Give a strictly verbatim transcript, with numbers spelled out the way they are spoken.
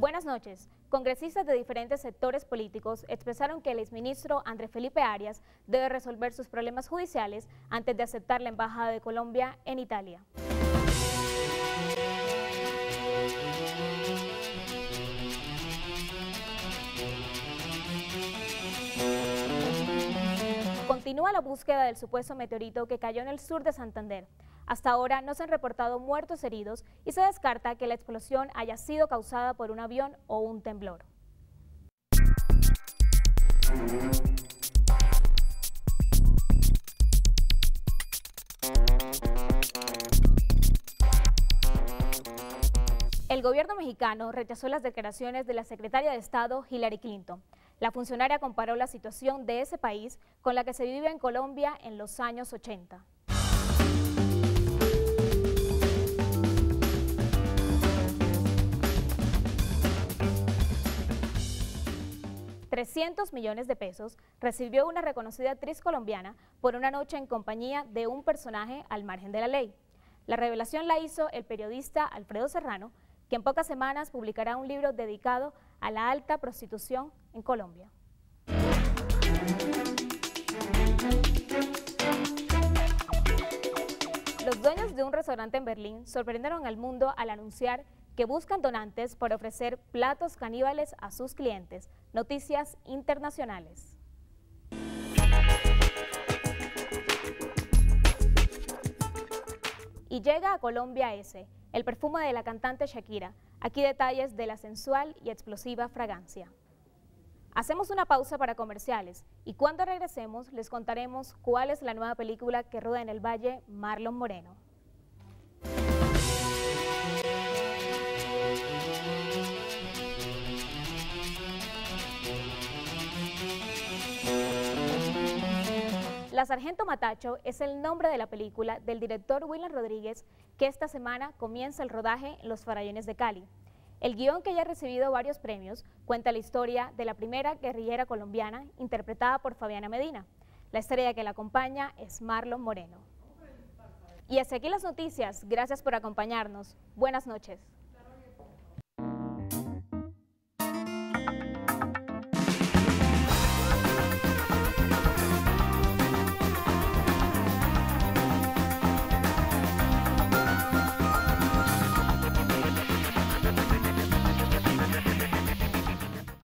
Buenas noches. Congresistas de diferentes sectores políticos expresaron que el exministro Andrés Felipe Arias debe resolver sus problemas judiciales antes de aceptar la embajada de Colombia en Italia. Continúa la búsqueda del supuesto meteorito que cayó en el sur de Santander. Hasta ahora no se han reportado muertos heridos y se descarta que la explosión haya sido causada por un avión o un temblor. El gobierno mexicano rechazó las declaraciones de la secretaria de Estado Hillary Clinton. La funcionaria comparó la situación de ese país con la que se vive en Colombia en los años ochenta. trescientos millones de pesos recibió una reconocida actriz colombiana por una noche en compañía de un personaje al margen de la ley. La revelación la hizo el periodista Alfredo Serrano, que en pocas semanas publicará un libro dedicado a la alta prostitución en Colombia. Los dueños de un restaurante en Berlín sorprendieron al mundo al anunciar que buscan donantes para ofrecer platos caníbales a sus clientes. Noticias internacionales. Y llega a Colombia ese, el perfume de la cantante Shakira. Aquí detalles de la sensual y explosiva fragancia. Hacemos una pausa para comerciales y cuando regresemos les contaremos cuál es la nueva película que rueda en el Valle Marlon Moreno. La Sargento Matacho es el nombre de la película del director William Rodríguez, que esta semana comienza el rodaje en Los Farallones de Cali. El guión, que ya ha recibido varios premios, cuenta la historia de la primera guerrillera colombiana interpretada por Fabiana Medina. La estrella que la acompaña es Marlon Moreno. Y hasta aquí las noticias. Gracias por acompañarnos. Buenas noches.